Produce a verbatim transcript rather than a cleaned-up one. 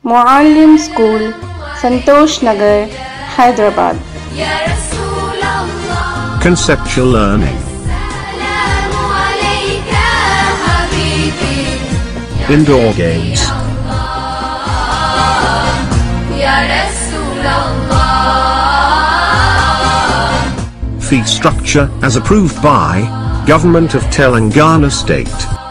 Muallim School, Santosh Nagar, Hyderabad. Conceptual learning. Indoor games. Fee structure as approved by Government of Telangana State.